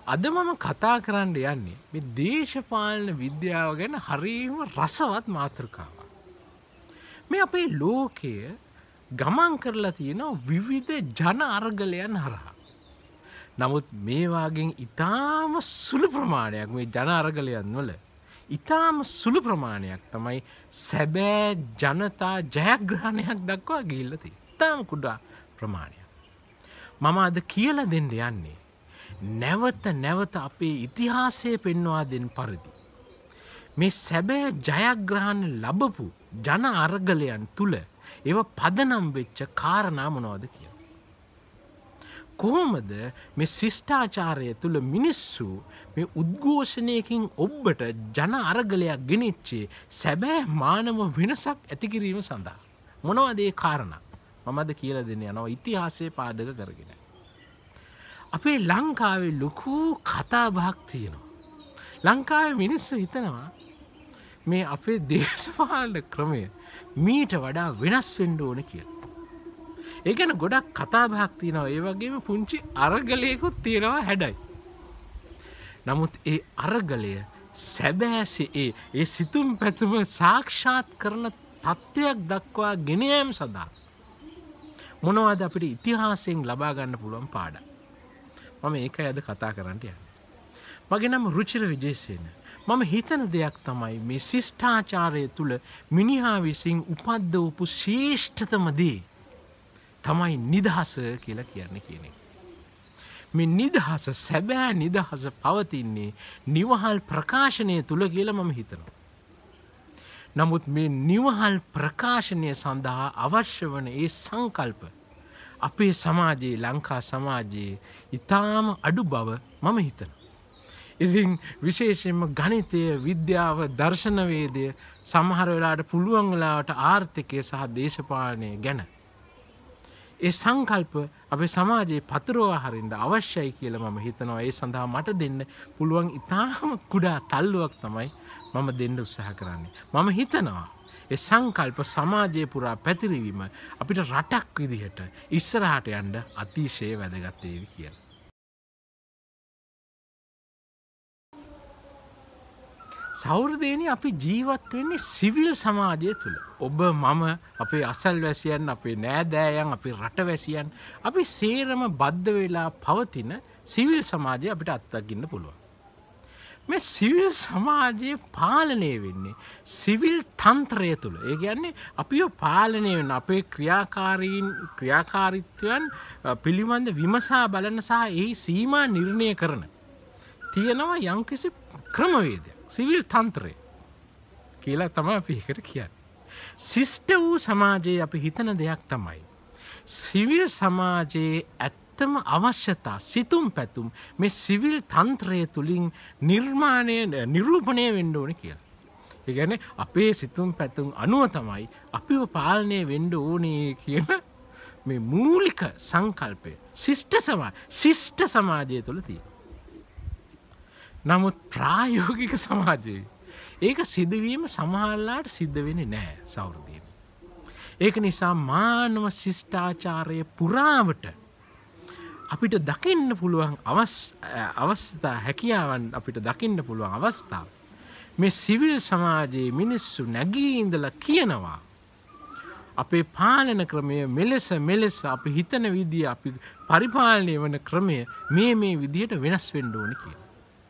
අද මම කතා කරන්න යන්නේ මේ දේශපාලන විද්‍යාව ගැන හරිම රසවත් මාතෘකාවක්. මේ අපේ ලෝකය ගමන් කරලා තියෙන විවිධ ජන අරගලයන් හරහා. නමුත් මේ වාගෙන් ඊටාම සුළු ප්‍රමාණයක් මේ ජන අරගලයන් වල ඊටාම සුළු ප්‍රමාණයක් තමයි සැබෑ ජනතා ජයග්‍රහණයක් දක්වා ගිහිල්ලා තියෙන්නේ. ඊටාම කුඩා ප්‍රමාණයක්. මම අද කියලා දෙන්න යන්නේ නැවත නැවත අපේ ඉතිහාසය පෙන්වා දෙන පරිදි මේ සැබෑ ජයග්‍රහණ ලැබපු ජන අරගලයන් තුල ඒව පදනම් වෙච්ච කාරණා මොනවද කියලා. කොහොමද මේ ශිෂ්ටාචාරය තුල මිනිස්සු මේ උද්ඝෝෂණයකින් ඔබට ජන අරගලයක් ගෙනිච්චේ සැබෑ මානව වෙනසක් ඇති කිරීම සඳහා. මොනවද ඒ කාරණා? මම අද කියලා දෙන්න යනවා ඉතිහාසයේ පාදක කරගෙන. අපේ ලංකාවේ ලොකු කතා බහක් තියෙනවා. ලංකාවේ මිනිස්සු හිතනවා මේ අපේ දේශපාලන ක්‍රමය මීට වඩා වෙනස් වෙන්න ඕන කියලා. ඒ ගැන ගොඩක් කතා බහක් තියෙනවා. ඒ වගේම පුංචි අරගලයකුත් තියෙනවා හැඩයි. නමුත් ඒ අරගලය සැබෑසේ ඒ සිතුම් පැතුම සාක්ෂාත් කරන තත්ත්වයක් දක්වා ගෙන යාම සඳහා මොනවද අපිට ඉතිහාසයෙන් ලබා ගන්න පුළුවන් පාඩම්? මම ඒකයි අද කතා කරන්න යන්නේ. මගේ නම රුචිර විජේසේන. මම හිතන දෙයක් තමයි මේ ශිෂ්ටාචාරය තුල මිනිහා විසින් උපද්දවපු ශ්‍රේෂ්ඨතම දේ තමයි නිදහස කියලා කියන්නේ කියන එක. මේ නිදහස සැබෑ නිදහස පවතින්නේ නිවහල් ප්‍රකාශනය තුල කියලා මම හිතනවා. නමුත් මේ නිවහල් ප්‍රකාශනය සඳහා අවශ්‍ය වන ඒ සංකල්ප අපේ සමාජයේ ලංකා සමාජයේ ඊටාම අඩු බව මම හිතනවා. ඉතින් විශේෂයෙන්ම ගණිතය, විද්‍යාව, දර්ශන වේදය සමහර වෙලාවට පුළුවන් වෙලාවට ආර්ථිකය සහ දේශපාලනය ගැන ඒ සංකල්ප අපේ සමාජයේ පතරවා හරින්න අවශ්‍යයි කියලා මම හිතනවා. ඒ සඳහා මට දෙන්න පුළුවන් ඊටාම කුඩා තල්ලුවක් තමයි මම දෙන්න උත්සාහ කරන්නේ. මම හිතනවා ඒ සංකල්ප සමාජයේ පුරා පැතිරවීම අපිට රටක් විදිහට ඉස්සරහට යන්න අතිශය වැදගත් වේවි කියලා. සෞරදේනි අපි ජීවත් වෙන්නේ සිවිල් සමාජය තුල. ඔබ මම අපේ අසල්වැසියන්, අපේ නෑදෑයන්, අපේ රටවැසියන් අපි සේරම බද්ධ වෙලා පවතින සිවිල් සමාජය අපිට අත්දකින්න පුළුවන්. මේ සිවිල් සමාජය පාලනය වෙන්නේ සිවිල් තන්ත්‍රය තුල. ඒ කියන්නේ අපිව පාලනය වෙන අපේ ක්‍රියාකාරීත්වයන් පිළිබඳ විමසා බලන සහ එහි සීමා නිර්ණය කරන තියෙනවා යම්කිසි ක්‍රමවේදයක්. සිවිල් තන්ත්‍රය කියලා තමයි අපි ඒකට කියන්නේ. ශිෂ්ට වූ සමාජයේ අපි හිතන දෙයක් තමයි සිවිල් සමාජයේ ඇත්තම අවශ්‍යතා සිතුම් පැතුම් මේ සිවිල් තන්ත්‍රය තුලින් නිරූපණය වෙන්න ඕනේ කියලා. ඒ කියන්නේ අපේ සිතුම් පැතුම් අනුව තමයි අපිව පාලනය වෙන්න ඕනේ කියන මේ මූලික සංකල්පය ශිෂ්ට සමාජය තුල තියෙනවා. නමුත් ප්‍රායෝගික සමාජයේ ඒක සිදුවීම සමහරලාට සිද්ධ වෙන්නේ නැහැ සෞරදීන. ඒක නිසා මානව ශිෂ්ටාචාරයේ පුරාවට අපිට දකින්න පුළුවන් අවස්ථා හැකියාවන් අපිට දකින්න පුළුවන් අවස්ථාව මේ සිවිල් සමාජයේ මිනිස්සු නැගී ඉඳලා කියනවා අපේ පාලන ක්‍රමය මෙලෙස අපි හිතන විදිය අපි පරිපාලනය වන ක්‍රමය මේ විදියට වෙනස් වෙන්න ඕනේ කියලා.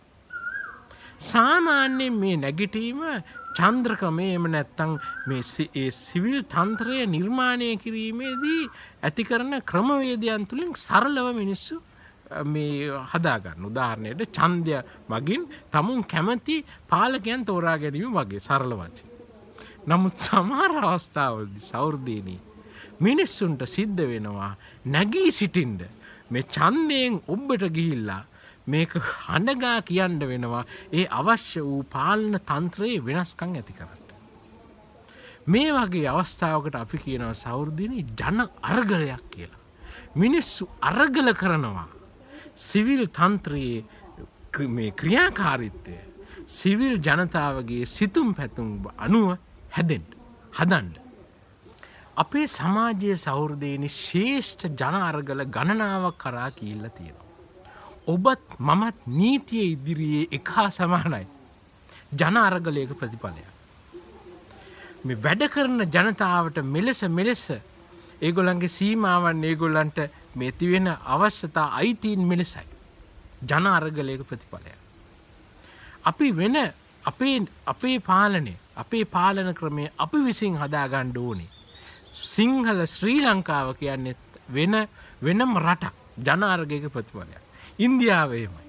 සාමාන්‍යයෙන් මේ නැගිටීම චන්ද්‍රක්‍රමයේම නැත්තම් මේ සිවිල් තන්ත්‍රය නිර්මාණය කිරීමේදී ඇති කරන ක්‍රමවේදයන් තුලින් සරලව මිනිස්සු මේ හදා ගන්න. උදාහරණයට ඡන්දය මගින් තමුන් කැමති පාලකයන් තෝරා ගැනීම වගේ සරල වචන. නමුත් සමහර අවස්ථාවලදී සෞර්දීනී මිනිස්සුන්ට සිද්ධ වෙනවා නැගී සිටින්න මේ ඡන්දයෙන් ඔබට ගිහිල්ලා මේක හඬගා කියන්න වෙනවා ඒ අවශ්‍ය වූ පාලන තන්ත්‍රයේ වෙනස්කම් ඇති කරන්න. මේ වගේ අවස්ථාවකට අපි කියනවා සෞර්දීනී ජන අරගලයක් කියලා. මිනිස්සු අරගල කරනවා සිවිල් තන්ත්‍රයේ මේ ක්‍රියාකාරීත්වය සිවිල් ජනතාවගේ සිතුම් පැතුම් අනුව හදන්න. අපේ සමාජයේ සෞර්දීනී ශ්‍රේෂ්ඨ ජන අරගල ගණනාවක් කරා කියලා තියෙනවා. ඔබත් මමත් නීතිය ඉදිරියේ එක හා සමානයි. ජන අරගලයක ප්‍රතිඵලයක්. මේ වැඩ කරන ජනතාවට මෙලෙස ඒගොල්ලන්ගේ සීමාවන් ඒගොල්ලන්ට මේ තිවෙන අවශ්‍යතා අයිතීන් මෙලෙසයි. ජන අරගලයක ප්‍රතිඵලයක්. අපි වෙන අපේ පාලනය අපේ පාලන ක්‍රමය අපි විසින් හදාගන්න ඕනේ. සිංහල ශ්‍රී ලංකාව කියන්නේ වෙනම රටක් ජන අරගලයක ප්‍රතිඵලයක්. ඉන්දියාවේමයි.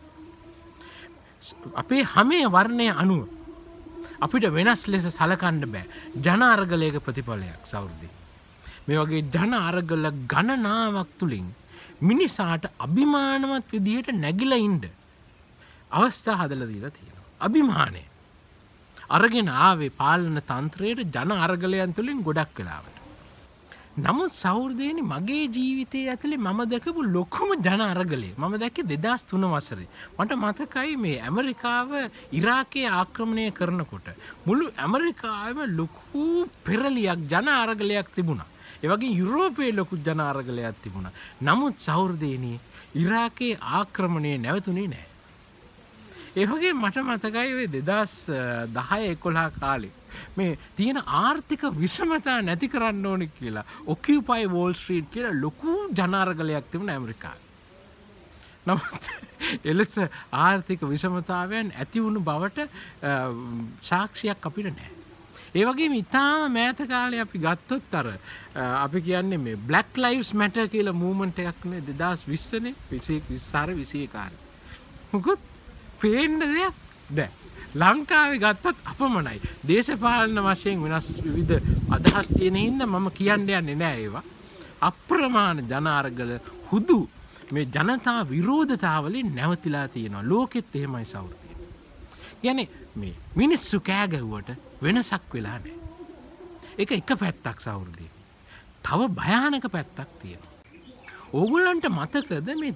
අපේ හැමේ වර්ණය අනුව අපිට වෙනස් ලෙස සලකන්න බෑ. ජන අරගලයක ප්‍රතිඵලයක් සෞර්දී. මේ වගේ ජන අරගල ගණනාවක් තුලින් මිනිසාට අභිමානවත් විදිහට නැගිලා ඉන්න අවස්ථා හදලා දීලා තියෙනවා. අභිමානය අරගෙන ආවේ පාලන තන්ත්‍රයේ ජන අරගලයන් තුලින් ගොඩක් වෙලාවට. නමුත් සෞර්දේනි මගේ ජීවිතයේ ඇතුලේ මම දැකපු ලොකුම ජන අරගලය මම දැක්කේ 2003 වසරේ. මට මතකයි මේ ඇමරිකාව ඉරාකයේ ආක්‍රමණය කරනකොට මුළු ඇමරිකාවේම ලොකු පෙරලියක් ජන අරගලයක් තිබුණා. ඒ වගේ යුරෝපයේ ලොකු ජන අරගලයක් තිබුණා. නමුත් සෞර්දේනි ඉරාකයේ ආක්‍රමණය නැවතුනේ නැහැ. ඒ වගේ මට මතකයි ඔය 2010-11 කාලේ මේ තියෙන ආර්ථික විෂමතා නැති කරන්න ඕනේ කියලා ඔකියුපයි වෝල් ස්ට්‍රීට් කියලා ලොකු ජන අරගලයක් තිබුණා ඇමරිකාවේ. නමුත් එලෙස ආර්ථික විෂමතාවයන් ඇති වුණු බවට සාක්ෂියක් අපිට නැහැ. ඒ වගේම ඉතාම මෑත කාලේ අපි ගත්තොත් අපි කියන්නේ මේ Black Lives Matter කියලා මූවමන්ට් එකක් නේ 2020 නේ 21 කාලේ. මොකද පේන්න දෙයක් නෑ. ලංකාවේ ගත්තත් අපමණයි. දේශපාලන වශයෙන් වෙනස් විවිධ අදහස් තියෙන හින්දා මම කියන්න යන්නේ නෑ ඒවා. අප්‍රමාණ ජන අරගල හුදු මේ ජනතා විරෝධතාවලින් නැවතිලා තියෙනවා. ලෝකෙත් එහෙමයි සෞර්තිය. කියන්නේ මේ මිනිස්සු කෑ ගැහුවට වෙනසක් වෙලා නෑ. ඒක එක පැත්තක් සෞර්තිය. තව භයානක පැත්තක් තියෙනවා. ඕගොල්ලන්ට මතකද මේ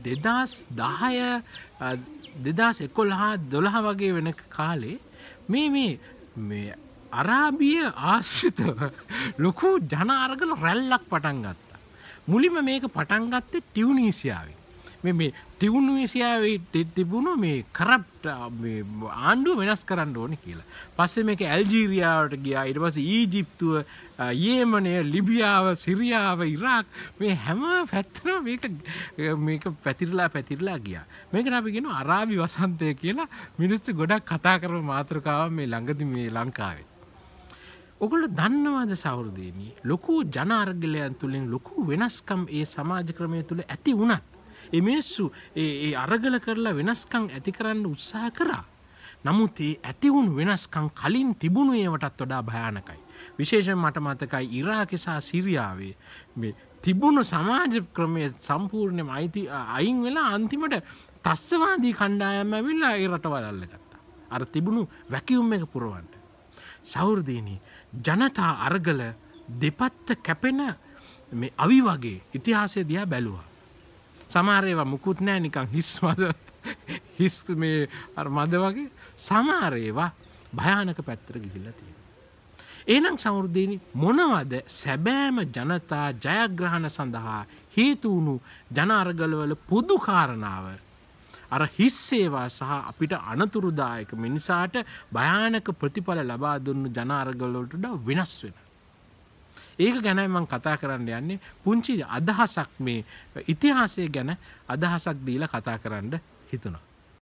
2011-12 වගේ වෙන කාලේ මේ අරාබිය ආශ්‍රිතව ලොකු ජන අරගල රැල්ලක් පටන් ගත්තා. මුලින්ම මේක පටන් ගත්තේ ටියුනීසියාවේ. මේ ටියුනීසියාවේ තිබුණු මේ කරප්ට් මේ ආණ්ඩුව වෙනස් කරන්න ඕනේ කියලා. පස්සේ මේක ඇල්ජීරියාවට ගියා. ඊට පස්සේ ඊජිප්තුව, යේමනය, ලිබියාව, සිරියාව, ඉරාක් මේ හැම පැත්තම මේක පැතිරලා ගියා. මේකට අපි කියනවා අරාබි වසන්තය කියලා. මිනිස්සු ගොඩක් කතා කරන මාතෘකාවක් මේ ළඟදී මේ ලංකාවේ. ඔගොල්ලෝ දන්නවද සෞර්දේනි ලොකු ජන අරගලයන් තුලින් ලොකු වෙනස්කම් ඒ සමාජ ක්‍රමය තුල ඇති වුණත් ඒ මිනිස්සු ඒ අරගල කරලා වෙනස්කම් ඇති කරන්න උත්සාහ කරා. නමුත් ඒ ඇති වුණු වෙනස්කම් කලින් තිබුණු ඒවටත් වඩා භයානකයි. විශේෂයෙන් මට මතකයි ඉරාකේ සහ සිරියාවේ මේ තිබුණු සමාජ ක්‍රමය සම්පූර්ණයෙන්ම අයින් වෙලා අන්තිමට ත්‍රස්තවාදී කණ්ඩායම් ඇවිල්ලා ඒ රටවල් අල්ලගත්තා. අර තිබුණු වැකියුම් එක පුරවන්න. සෞර්දීනි ජනතා අරගල දෙපැත්ත කැපෙන මේ අවි වගේ ඉතිහාසය දිහා බැලුවා. සමහර ඒවා මුකුත් නැහැ නිකන් හිස් මේ අර මද වගේ. සමහර ඒවා භයානක පැත්තට ගිහිල්ලා තියෙනවා. එහෙනම් සෞර්දීනි මොනවද සැබෑම ජනතා ජයග්‍රහණ සඳහා හේතු වුණු ජන අරගලවල පොදු කාරණාව? අර හිස් ඒවා සහ අපිට අනතුරුදායක මිනිසාට භයානක ප්‍රතිඵල ලබා දුන්නු ජන අරගල වලට වෙනස් වෙන. ඒක ගැනයි මම කතා කරන්න යන්නේ. පුංචි අදහසක් මේ ඉතිහාසය ගැන අදහසක් දීලා කතා කරන්න හිතුණා.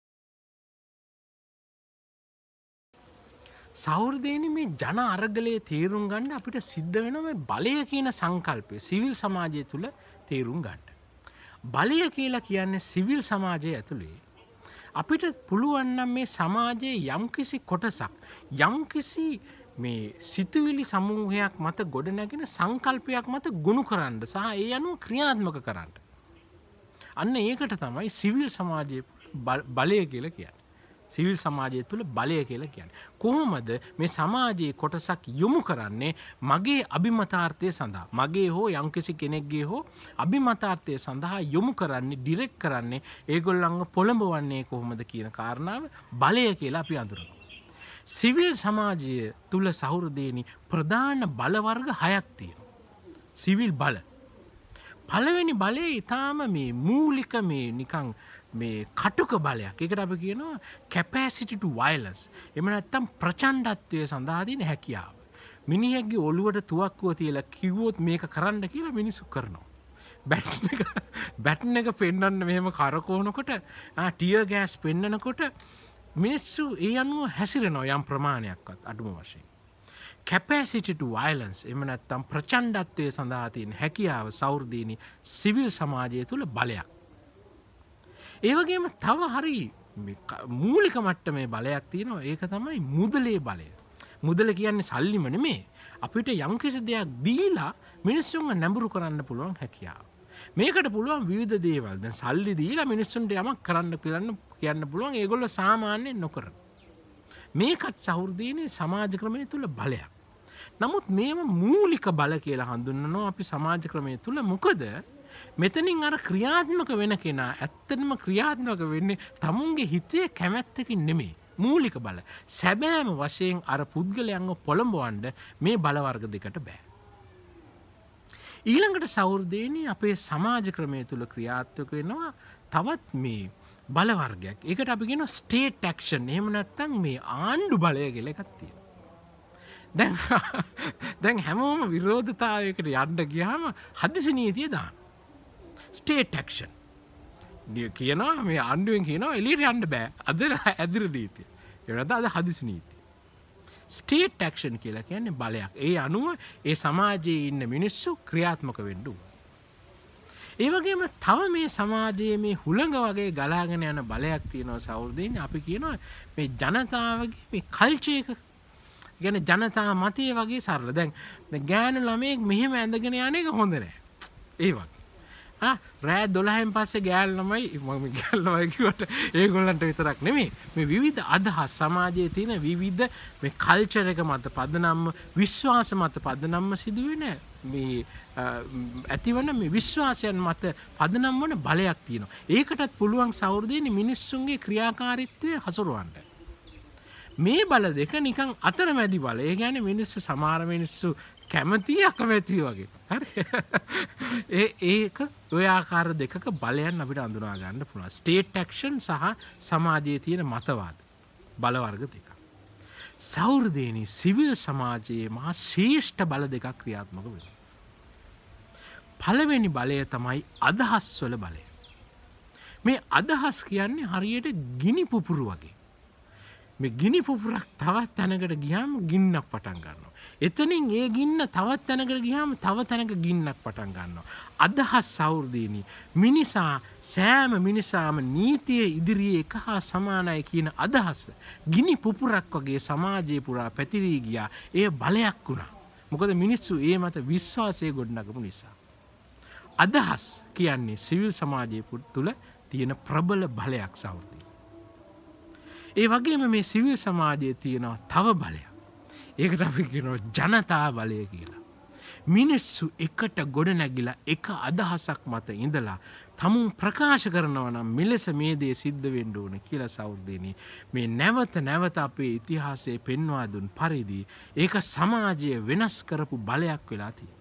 සෞර්දේනි මේ ජන අරගලයේ තේරුම් ගන්න අපිට සිද්ධ වෙනවා මේ බලය කියන සංකල්පය සිවිල් සමාජය තුල තේරුම් ගන්න. බලය කියලා කියන්නේ සිවිල් සමාජය ඇතුලේ අපිට පුළුවන් නම් මේ සමාජයේ යම්කිසි කොටසක් යම්කිසි මේ සිතුවිලි සමූහයක් මත ගොඩනැගෙන සංකල්පයක් මත ගොනු කරන්න සහ ඒ අනුව ක්‍රියාත්මක කරන්න. අන්න ඒකට තමයි සිවිල් සමාජයේ බලය කියලා කියන්නේ. සිවිල් සමාජය තුළ බලය කියලා කියන්නේ. කොහොමද මේ සමාජයේ කොටසක් යොමු කරන්නේ මගේ අභිමතාර්ථය සඳහා? මගේ හෝ යම්කිසි කෙනෙක්ගේ හෝ අභිමතාර්ථය සඳහා යොමු කරන්නේ ඩිරෙක්ට් කරන්නේ ඒගොල්ලන්ව පොළඹවන්නේ කොහොමද කියන කාරණාව බලය කියලා අපි අඳුරනවා. සිවිල් සමාජය තුළ සෞර්දේනි ප්‍රධාන බල වර්ග 6ක් තියෙනවා. සිවිල් බල. පළවෙනි බලය ඊටාම මේ මූලික මේ නිකන් මේ කටුක බලයක්. ඒකට අපි කියනවා capacity to violence. එහෙම නැත්නම් ප්‍රචණ්ඩත්වයේ සඳහා දින හැකියාව. මිනිහෙක්ගේ ඔළුවට තුවක්කුව තියලා කිව්වොත් මේක කරන්න කියලා මිනිස්සු කරනවා. බැටන් එක පෙන්වන්න මෙහෙම කරකවනකොට ටියර් ගෑස් පෙන්නනකොට මිනිස්සු ඒ අනුව හැසිරෙනවා යම් ප්‍රමාණයක්වත් අඩුම වශයෙන්. capacity to violence එහෙම නැත්නම් ප්‍රචණ්ඩත්වයේ සඳහා තියෙන හැකියාව සෞර්දීනි සිවිල් සමාජය තුළ බලයක්. ඒ වගේම තව හරි මූලික මට්ටමේ බලයක් තියෙනවා. ඒක තමයි මුදලේ බලය. මුදල කියන්නේ සල්ලිම නෙමේ. අපිට යම්කිසි දෙයක් දීලා මිනිස්සුන්ව නැඹුරු කරන්න පුළුවන් හැකියාව. මේකට පුළුවන් විවිධ දේවල්. දැන් සල්ලි දීලා මිනිස්සුන්ට යමක් කරන්න කියන්න පුළුවන්. ඒගොල්ලෝ සාමාන්‍යයෙන් නොකරන. මේකත් සෞර්දීනි සමාජ ක්‍රමය තුළ බලයක්. නමුත් මේව මූලික බල කියලා හඳුන්වනවා අපි සමාජ ක්‍රමය තුළ. මොකද මෙතනින් අර ක්‍රියාත්මක වෙන කෙනා ඇත්තටම ක්‍රියාත්මක වෙන්නේ තමුන්ගේ හිතේ කැමැත්තකින් නෙමෙයි. මූලික බල. සැබෑම වශයෙන් අර පුද්ගලයන්ව පොළඹවන්න මේ බල වර්ග දෙකට බෑ. ඊළඟට සෞර්දේනි අපේ සමාජ ක්‍රමය තුළ ක්‍රියාත්මක වෙනවා තවත් මේ බල වර්ගයක්. ඒකට අපි කියනවා ස්ටේට් ඇක්ෂන්. එහෙම නැත්නම් මේ ආණ්ඩු බලය කියලා එකක් තියෙනවා. දැන් හැමෝම විරෝධතාවයකට යන්න ගියාම හදිසි නීතිය දාන. State action. කියනවා මේ ආණ්ඩුවෙන් කියනවා එළියට යන්න බෑ. අද ඇදිර නීතිය. ඒ වෙනද අද හදිසි නීතිය. ස්ටේට් ඇක්ෂන් කියලා කියන්නේ බලයක්. ඒ අනුව ඒ සමාජයේ ඉන්න මිනිස්සු ක්‍රියාත්මක වෙන්න ඕන. ඒ වගේම තව මේ සමාජයේ මේ හුළඟ වගේ ගලාගෙන යන බලයක් තියෙනවා සෞර්දීනි. අපි කියනවා මේ ජනතාවගේ මේ කල්චර් එක. කියන්නේ ජනතා මතය වගේ සරල. දැන් ගෑනු ළමයෙක් මෙහෙම ඇඳගෙන යන එක හොඳ නෑ. ඒ වගේ. රෑ 12න් පස්සේ ගෑල් ළමයි මම ගෑල් ළමයි කිව්වට ඒගොල්ලන්ට විතරක් නෙමෙයි මේ විවිධ අදහස් සමාජයේ තියෙන විවිධ මේ කල්චර් එක මත පදනම්ම විශ්වාස මත පදනම්ම සිදුවෙන මේ ඇතිවන මේ විශ්වාසයන් මත පදනම් වන බලයක් තියෙනවා. ඒකටත් පුළුවන් සෞර්දීනි මිනිස්සුන්ගේ ක්‍රියාකාරීත්වය හසුරවන්න. මේ බල දෙක නිකන් අතරමැදි බල. ඒ කියන්නේ මිනිස්සු සමහර මිනිස්සු කැමති අකමැති වගේ. හරි. ඒක ඔය ආකාර දෙකක බලයන් අපිට අඳුනා ගන්න පුළුවන්. ස්ටේට් ඇක්ෂන් සහ සමාජයේ තියෙන මතවාද බල වර්ග දෙක. සෞර්දේනි සිවිල් සමාජයේ මහා ශ්‍රේෂ්ඨ බල දෙකක් ක්‍රියාත්මක වෙනවා. පළවෙනි බලය තමයි අදහස් වල බලය. මේ අදහස් කියන්නේ හරියට ගිනි පුපුරු වගේ. මේ ගිනි පුපුරක් තවත් තැනකට ගියාම ගින්නක් පටන් ගන්නවා. එතනින් ඒ ගින්න තවත් තැනකට ගියාම තව තැනක ගින්නක් පටන් ගන්නවා. අදහස් සෞර්දීනි මිනිසා සෑම මිනිසාම නීතිය ඉදිරියේ එක හා සමානයි කියන අදහස ගිනි පුපුරක් වගේ සමාජයේ පුරා පැතිරී ගියා. ඒ බලයක් වුණා. මොකද මිනිස්සු ඒ මත විශ්වාසය ගොඩනගපු නිසා. අදහස් කියන්නේ සිවිල් සමාජයේ තුල තියෙන ප්‍රබල බලයක් සෞර්දීනි. ඒ වගේම මේ සිවිල් සමාජයේ තියෙන තව බලයක්. ඒකට අපි කියනවා ජනතා බලය කියලා. මිනිස්සු එකට ගොඩ නැගිලා එක අදහසක් මත ඉඳලා තමුන් ප්‍රකාශ කරනවා නම් මෙලෙස මේ දේ සිද්ධ වෙන්න ඕන කියලා සෞර්දීනි මේ නැවත නැවත අපේ ඉතිහාසයේ පෙන්වා දුන් පරිදි ඒක සමාජය වෙනස් කරපු බලයක් වෙලා තියෙනවා.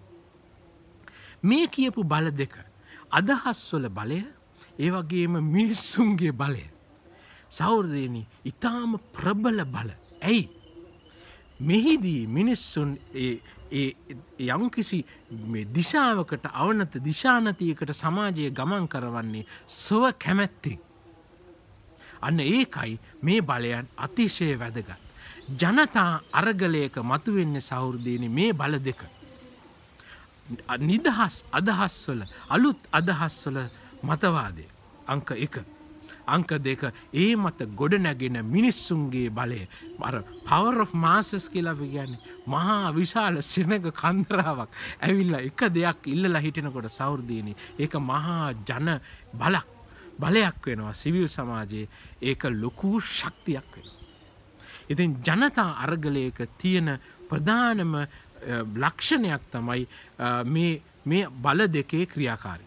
මේ කියපු බල දෙක අදහස් වල බලය ඒ වගේම මිනිස්සුන්ගේ බලය සෞර්දීනි ඊටාම ප්‍රබල බල. ඇයි? මෙහිදී මිනිස්සුන් යම්කිසි මේ දිශාවකට අවනත දිශානතියකට සමාජයේ ගමන් කරවන්නේ සව කැමැත්තෙන්. අන්න ඒකයි මේ බලයන් අතිශය වැදගත්. ජනතා අරගලයක මතුවෙන්නේ සෞර්දීනි මේ බල දෙක. නිදහස් අදහස්වල අලුත් අදහස්වල මතවාදය අංක 1. අංක 2 ඒ මත ගොඩ නැගෙන මිනිස්සුන්ගේ බලය. අර power of masses කියලා අපි කියන්නේ මහා විශාල සෙනඟ කන්දරාවක් ඇවිල්ලා එක දෙයක් ඉල්ලලා හිටිනකොට සෞර්දීනි ඒක මහා ජන බලයක් වෙනවා සිවිල් සමාජයේ. ඒක ලොකු ශක්තියක් වෙනවා. ඉතින් ජනතා අරගලයක තියෙන ප්‍රධානම ලක්ෂණයක් තමයි මේ බල දෙකේ ක්‍රියාකාරීත්වය.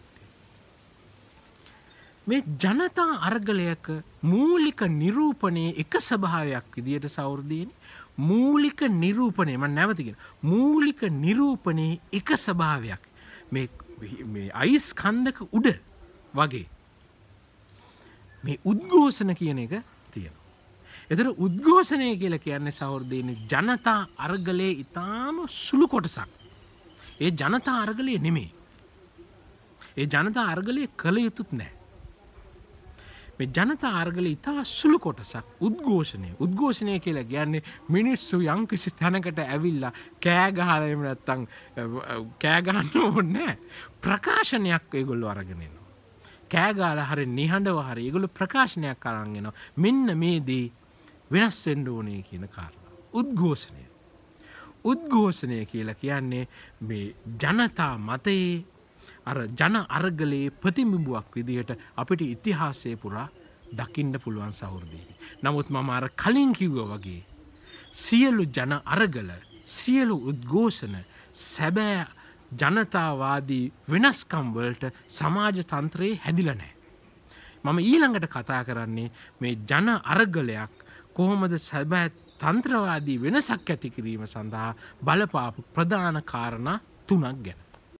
මේ ජනතා අරගලයක මූලික නිරූපණයේ එක ස්වභාවයක් විදියට සෞර්දීනි මූලික නිරූපණය මම නැවත කියන මූලික නිරූපණයේ එක ස්වභාවයක් මේ අයිස් කන්දක උඩ වගේ මේ උද්ඝෝෂණ කියන එක තියෙනවා. එතන උද්ඝෝෂණය කියලා කියන්නේ සහෝදරයනි ජනතා අරගලයේ ඊටාම සුළු කොටසක්. ඒ ජනතා අරගලය නෙමෙයි. ඒ ජනතා අරගලය කළ යුතුත් නැහැ. මේ ජනතා අරගලය ඊටා සුළු කොටසක් උද්ඝෝෂණය. උද්ඝෝෂණය කියලා කියන්නේ මිනිස්සු යම්කිසි තැනකට ඇවිල්ලා කෑ ගහලා එහෙම නැත්තම් කෑ ගහන්න ඕනේ නැහැ. ප්‍රකාශනයක් ඒගොල්ලෝ අරගෙන එනවා. කෑ ගහලා හරි නිහඬව හරි ඒගොල්ලෝ ප්‍රකාශනයක් අරන් එනවා. මෙන්න මේ දේ වෙනස් වෙන්න ඕනේ කියන කාරණා. උද්ඝෝෂණය. උද්ඝෝෂණය කියලා කියන්නේ මේ ජනතා මතයේ අර ජන අරගලයේ ප්‍රතිබිම්බුවක් විදිහට අපිට ඉතිහාසයේ පුරා දකින්න පුළුවන් සහෘදීනි. නමුත් මම අර කලින් කිව්වා වගේ සියලු ජන අරගල සියලු උද්ඝෝෂණ සැබෑ ජනතාවාදී වෙනස්කම් වලට සමාජ තන්ත්‍රයේ හැදිලා නැහැ. මම ඊළඟට කතා කරන්නේ මේ ජන අරගලයක් කොහොමද සැබෑ තන්ත්‍රවාදී වෙනසක් ඇති කිරීම සඳහා බලපාපු ප්‍රධාන කාරණා 3ක් ගැන.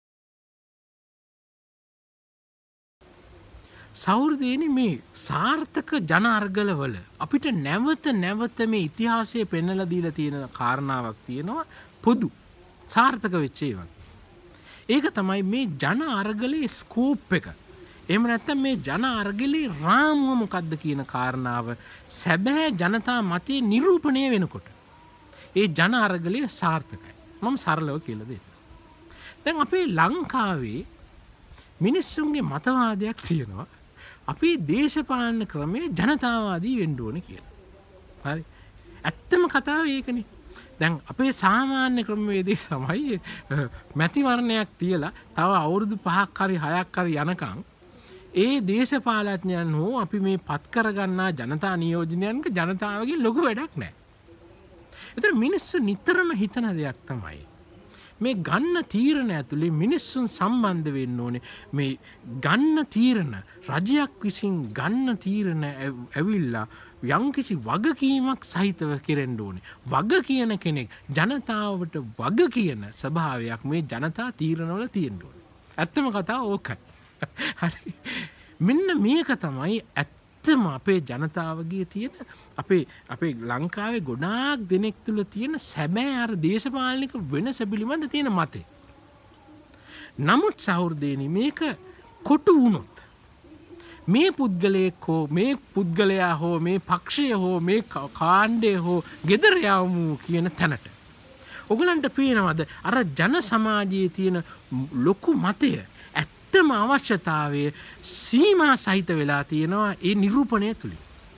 සහෘදීනි මේ සාර්ථක ජන අරගලවල අපිට නැවත නැවත මේ ඉතිහාසයේ පෙන්වලා දීලා තියෙන කාරණාවක් තියෙනවා පොදු සාර්ථක වෙච්ච ඒවා. ඒක තමයි මේ ජන අරගලයේ ස්කෝප් එක. එහෙම නැත්නම් මේ ජන අරගලයේ රාමුව මොකක්ද කියන කාරණාව සැබෑ ජනතා මතයේ නිරූපණය වෙනකොට ඒ ජන අරගලය සාර්ථකයි. මම සරලව කියලා දෙන්න. දැන් අපේ ලංකාවේ මිනිස්සුන්ගේ මතවාදයක් තියෙනවා. අපේ දේශපාලන ක්‍රමය ජනතාවාදී වෙන්න ඕනේ කියලා. හරි. ඇත්තම කතාව ඒකනේ. දැන් අපේ සාමාන්‍ය ක්‍රමවේදයේ තමයි මැතිවරණයක් තියලා තව අවුරුදු 5ක් හරි 6ක් හරි යනකම් ඒ දේශපාලඥයන් හෝ අපි මේ පත් කරගන්නා ජනතා නියෝජනයන්ක ජනතාවගේ ලොකු වැඩක් නැහැ. ඒතර මිනිස්සු නිතරම හිතන දෙයක් තමයි මේ ගන්න තීරණ ඇතුලේ මිනිස්සුන් සම්බන්ධ වෙන්න ඕනේ. මේ ගන්න තීරණ රජයක් විසින් ගන්න තීරණ ඇවිල්ලා යම්කිසි වගකීමක් සහිතව කෙරෙන්න ඕනේ. වග කියන කෙනෙක් ජනතාවට වග කියන ස්වභාවයක් මේ ජනතා තීරණවල තියෙන්න ඕනේ. ඇත්තම කතාව ඕකයි. හරි. මෙන්න මේක තමයි ඇත්තම අපේ ජනතාවගේ තියෙන අපේ ලංකාවේ ගොඩාක් දෙනෙක් තුල තියෙන සැබෑ අර දේශපාලනික වෙනස පිළිබඳ තියෙන මතය. නමුත් සහෘදේනි මේක කොටු වුණොත් මේ පුද්ගලයෙක් හෝ මේ පුද්ගලයා හෝ මේ පක්ෂය හෝ මේ කාණ්ඩය හෝ ගෙදර යවමු කියන තැනට ඔයගලන්ට පේනවද අර ජන සමාජයේ තියෙන ලොකු මතය ඇත්තම අවශ්‍යතාවය සීමා සහිත වෙලා තියෙනවා ඒ නිරූපණය තුලින්.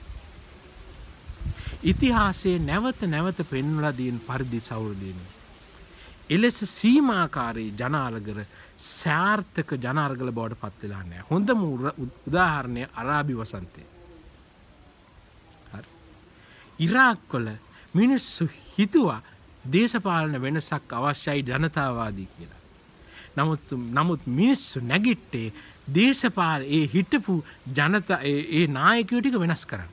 ඉතිහාසයේ නැවත නැවත පෙන්වලා දීන පරිදි සහෘදීනි. එලෙස සීමාකාරී ජන අරගල සාර්ථක ජන අරගල බවට පත් වෙලා නැහැ. හොඳම උදාහරණය අරාබි වසන්තය. හරි. ඉරාක් වල මිනිස්සු හිතුවා දේශපාලන වෙනසක් අවශ්‍යයි ජනතාවාදී කියලා. නමුත් මිනිස්සු නැගිට්ටේ දේශපාල ඒ හිටපු ජනතා ඒ නායකයෝ ටික වෙනස් කරන්න.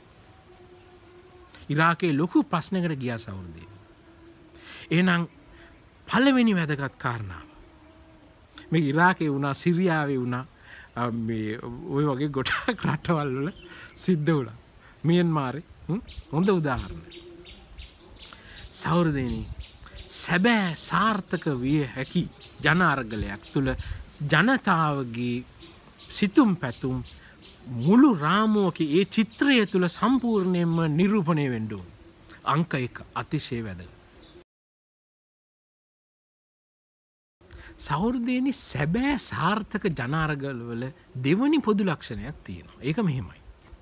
ඉරාකේ ලොකු ප්‍රශ්නයකට ගියා සහෘදේ. එහෙනම් පළවෙනි වැදගත් කාරණාව මේ ඉරාකේ වුණා සිරියාවේ වුණා මේ ওই වගේ ගොඩාක් රටවල් වල සිද්ධ වුණා. මියන්මාරේ හොඳ උදාහරණයක්. සහෘදේනි සැබෑ සාර්ථක විය හැකි ජන අරගලයක් තුල ජනතාවගේ සිතුම් පැතුම් මුළු රාමුවක ඒ චිත්‍රය තුල සම්පූර්ණයෙන්ම නිරූපණය වෙන්න ඕන. අංක 1 අතිශය වැදගත්. සහෘදේනි සැබෑ සාර්ථක ජන අරගලවල දෙවනි පොදු ලක්ෂණයක් තියෙනවා. ඒක මෙහෙමයි.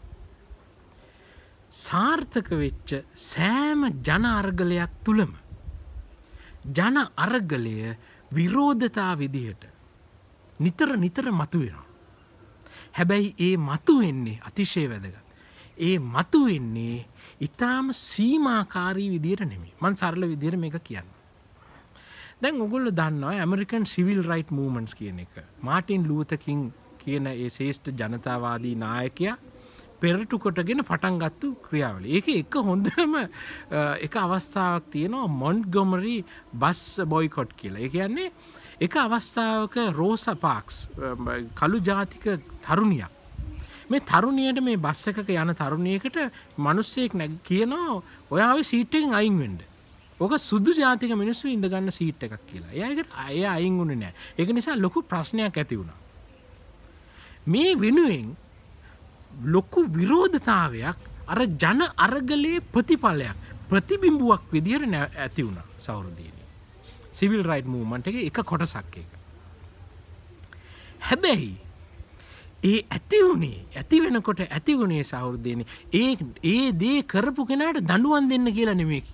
සාර්ථක වෙච්ච සෑම ජන අරගලයක් තුලම ජන අරගලය විරෝධතා විදිහට නිතර මතුවෙනවා. හැබැයි ඒ මතුවෙන්නේ අතිශය වැදගත්. ඒ මතුවෙන්නේ ඊටාම සීමාකාරී විදිහට නෙමෙයි. මම සරල විදිහට මේක කියන්නම්. දැන් ඔයගොල්ලෝ දන්නවා ඇමරිකන් සිවිල් රයිට් මූවමන්ට්ස් කියන එක. මාටින් ලූතර් කිං කියන ඒ ශ්‍රේෂ්ඨ ජනතාවාදී නායකයා පෙරටු කොටගෙන පටන් ගත්තු ක්‍රියාවලිය. ඒකේ එක හොඳම එක අවස්ථාවක් තියෙනවා මොන්ට්ගොමරි බස් බොයිකොට් කියලා. ඒ කියන්නේ එක අවස්ථාවක රෝසා පාක්ස් කළු ජාතික තරුණියක් මේ තරුණියට මේ බස් එකක යන තරුණියකට මිනිස්සෙක් කියනවා ඔයා ඔය සීට් එකෙන් අයින් වෙන්න. ඕක සුදු ජාතික මිනිස්සු ඉඳ ගන්න සීට් එකක් කියලා. එයා අයින් වුණේ නැහැ. ඒක නිසා ලොකු ප්‍රශ්නයක් ඇති වුණා. මේ වෙනුවෙන් ලොකු විරෝධතාවයක් අර ජන අරගලයේ ප්‍රතිඵලයක් ප්‍රතිබිම්බුවක් විදියට ඇති වුණා සෞරදීනි. සිවිල් රයිට් මූව්මන්ට් එකේ එක කොටසක් ඒක. හැබැයි ඒ ඇති වෙනකොට ඇති වුණේ සෞරදීනි ඒ දේ කරපු කෙනාට දඬුවම් දෙන්න කියලා නෙමෙයි.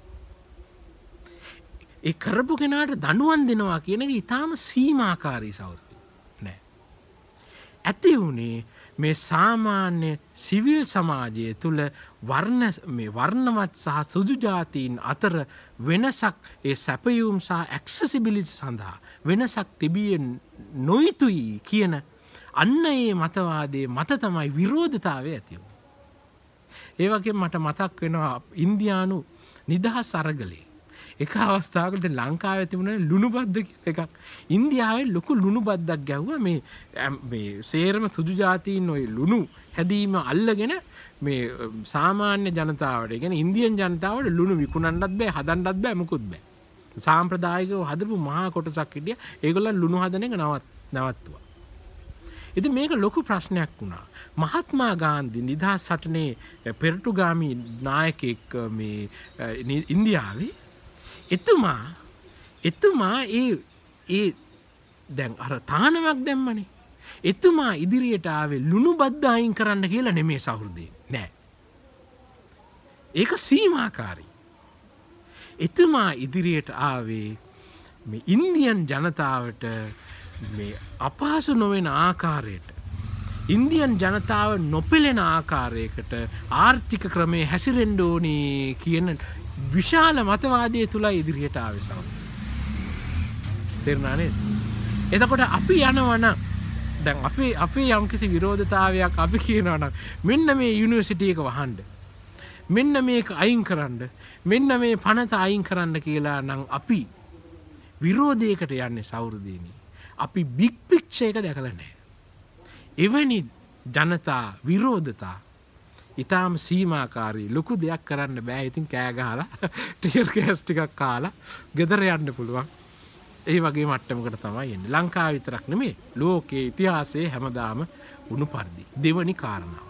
ඒ කරපු කෙනාට දඬුවම් දෙනවා කියන එක ඊටාම සීමාකාරී සෞරදීනි නෑ. ඇති වුණේ මේ සාමාන්‍ය සිවිල් සමාජය තුළ වර්ණවත් සහ සුදු ජාතීන් අතර වෙනසක් ඒ සැපයුම් සහ ඇක්සසිබිලිටි සඳහා වෙනසක් තිබිය නොයුතුයි කියන අන්න ඒ මතවාදයේ මත තමයි විරෝධතාවය ඇති වුනේ. ඒ වගේම මට මතක් වෙනවා ඉන්දියානු නිදහස් අරගලේ. එක අවස්ථාවකට ලංකාවේ තිබුණේ ලුණු බද්ද කියලා එකක්. ඉන්දියාවේ ලොකු ලුණු බද්දක් ගැහුවා මේ සේරම සුදු ජාතීන් ওই ලුණු හැදීම අල්ලගෙන මේ සාමාන්‍ය ජනතාවට, ඒ කියන්නේ ඉන්දියන් ජනතාවට ලුණු විකුණන්නත් බෑ, හදන්නත් බෑ, මුකුත් බෑ. සාම්ප්‍රදායිකව හදපු මහා කොටසක් හිටියා. ඒගොල්ලන් ලුණු හදන එක නවත්තුවා. ඉතින් මේක ලොකු ප්‍රශ්නයක් වුණා. මහත්මා ගාන්ධි නිදහස් සටනේ පෙරටුගාමී නායකයෙක් මේ ඉන්දියාවේ එතුමා ඒ දැන් අර තානමක් දැම්මනේ. එතුමා ඉදිරියට ආවේ ලුණු බද්ද අයින් කරන්න කියලා නෙමේ සහෘදේ. නෑ. ඒක සීමාකාරී. එතුමා ඉදිරියට ආවේ මේ ඉන්දියන් ජනතාවට මේ අපහසු නොවන ආකාරයට, ඉන්දියන් ජනතාව නොපෙළෙන ආකාරයකට ආර්ථික ක්‍රමයේ හැසිරෙන්න ඕනේ කියන විශාල මතවාදය තුල ඉදිරියට ආවේ සම. තේරුණා නේද? එතකොට අපි යනවනම් දැන් අපේ යම්කිසි විරෝධතාවයක් අපි කියනවා නම් මෙන්න මේ යුනිවර්සිටි එක වහන්න, මෙන්න මේක අයින් කරන්න, මෙන්න මේ පනත අයින් කරන්න කියලා නම් අපි විරෝධයකට යන්නේ සෞරදීනි. අපි බිග් පික්චර් එක දැකලා නැහැ. එවැනි ජනතා විරෝධතා ඊටාම සීමාකාරී ලොකු දෙයක් කරන්න බෑ. ඉතින් කෑ ගහලා ටියර් ගෑස් ටිකක් කාලා ගෙදර යන්න පුළුවන්. ඒ වගේ මට්ටමකට තමයි එන්නේ. ලංකාව විතරක් නෙමෙයි ලෝකයේ ඉතිහාසයේ හැමදාම වුණු පරිදි. දෙවනි කාරණාව.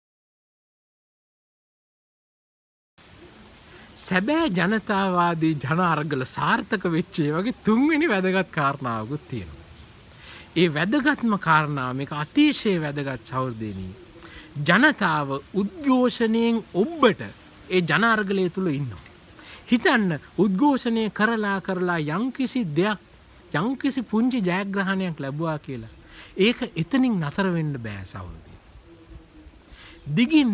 සැබෑ ජනතාවාදී ජන අරගල සාර්ථක වෙච්ච ඒ වගේ තුන්වෙනි වැදගත් කාරණාවකුත් තියෙනවා. ඒ වැදගත්ම කාරණාව මේක අතිශය වැදගත් සහෘදේනි. ජනතාව උද්ඝෝෂණයෙන් ඔබට ඒ ජන අරගලය තුල ඉන්නවා. හිතන්න උද්ඝෝෂණය කරලා යම්කිසි දෙයක්, යම්කිසි පුංචි ජයග්‍රහණයක් ලැබුවා කියලා. ඒක එතනින් නතර වෙන්න බෑ සහෘදේ. දිගින්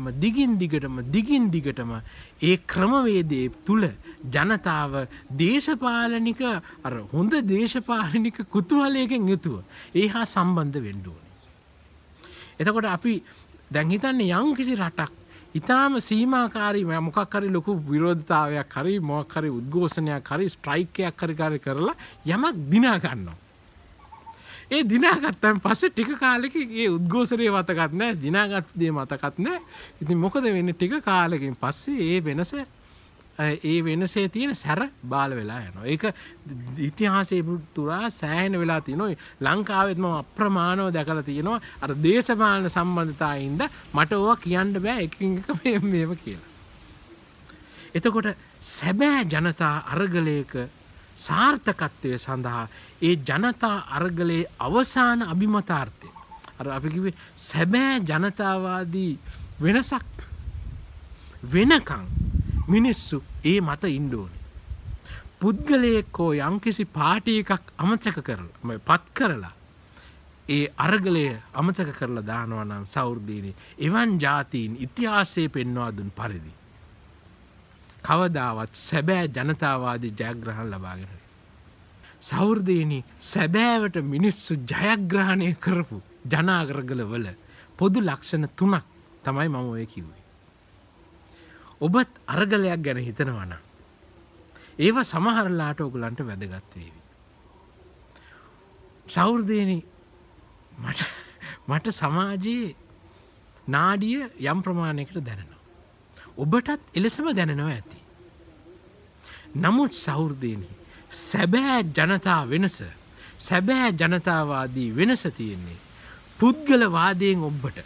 දිගටම ඒ ක්‍රමවේදයේ තුල ජනතාව දේශපාලනික හොඳ දේශපාලනික කුතුහලයකින් යුතුව ඒහා සම්බන්ධ වෙන්න ඕනේ. එතකොට අපි දැන් හිතන්නේ යම්කිසි රටක් ඊටාම සීමාකාරී මොකක් හරි ලොකු විරෝධතාවයක් හරි මොකක් හරි උද්ඝෝෂණයක් හරි ස්ට්‍රයික් එකක් හරි කරලා යමක් දිනා ගන්නවා. ඒ දිනාගත්තන් පස්සේ ටික කාලෙකින් ඒ උද්ඝෝෂණය මතකත් නැහැ, දිනාගත් දේ මතකත් නැහැ. ඉතින් මොකද වෙන්නේ? ටික කාලෙකින් පස්සේ ඒ වෙනසේ තියෙන සැර බාල වෙලා යනවා. ඒක ඉතිහාසයේ පුරා සෑහෙන වෙලා තියෙනවා. ලංකාවෙත් මම අප්‍රමාණව දැකලා තියෙනවා. අර දේශපාලන සම්බන්ධතාවයින්ද මට ඕවා කියන්න බෑ එකින් එක මේව කියලා. එතකොට සැබෑ ජනතා අරගලයක සාර්ථකත්වය සඳහා ඒ ජනතා අරගලයේ අවසාන අභිමතාර්ථය අපි කිව්වේ සැබෑ ජනතාවාදී වෙනසක් වෙනකන් මිනිස්සු ඒ මත ඉන්න ඕනේ. පුද්ගලයෙක් හෝ යම්කිසි පාටි එකක් අමතක කරලා පත් කරලා ඒ අරගලය අමතක කරලා දානවා නම් සෞර්දීනි එවන් ජාතීන් ඉතිහාසයේ පෙන්වා දුන් පරිදි කවදාවත් සැබෑ ජනතාවාදී ජයග්‍රහණ ලබාගෙන සෞර්දීනි සැබෑවට මිනිස්සු ජයග්‍රහණය කරපු ජන අරගලවල පොදු ලක්ෂණ 3ක් තමයි මම ඔය කිව්වේ. ඔබත් අරගලයක් ගැන හිතනවා නම් ඒව සමහරලාට ඔයගලන්ට වැදගත් වේවි. සෞර්දීනි මට සමාජයේ නාඩිය යම් ප්‍රමාණයකට දැනෙනවා. ඔබටත් එලෙසම දැනෙනවා ඇති. නමුත් සහෘදයනි සැබෑ ජනතා වෙනස සැබෑ ජනතාවාදී වෙනස තියෙන්නේ පුද්ගලවාදයෙන් ඔබට.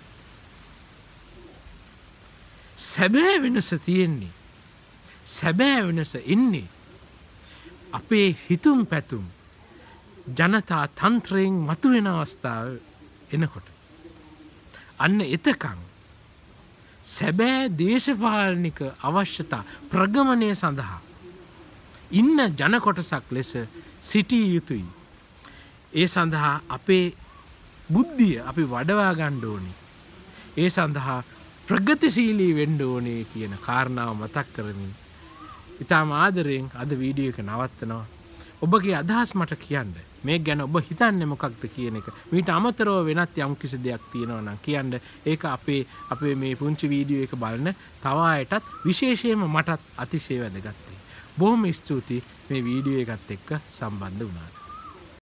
සැබෑ වෙනස තියෙන්නේ සැබෑ වෙනස ඉන්නේ අපේ හිතුම් පැතුම් ජනතා තන්ත්‍රයෙන් මතුවෙන අවස්ථාව එනකොට. අන්න එතකං සැබෑ දේශපාලනික අවශ්‍යතා ප්‍රගමනය සඳහා ඉන්න ජනකොටසක් ලෙස සිටිය යුතුයි. ඒ සඳහා අපේ බුද්ධිය අපි වඩවා ගන්න ඕනේ. ඒ සඳහා ප්‍රගතිශීලී වෙන්න ඕනේ කියන කාරණාව මතක් කරමින් ඉතාම ආදරයෙන් අද වීඩියෝ එක නවත්තනවා. ඔබගේ අදහස් මට කියන්න. මේ ගැන ඔබ හිතන්නේ මොකක්ද කියන එක. මීට අමතරව වෙනත් යම් කිසි දෙයක් තියෙනවා නම් කියන්න. ඒක අපේ මේ පුංචි වීඩියෝ එක බලන තව අයටත් විශේෂයෙන්ම මටත් අතිශය වැදගත්. බොහොම ස්තුතියි මේ වීඩියෝ එකත් එක්ක සම්බන්ධ වුණාට.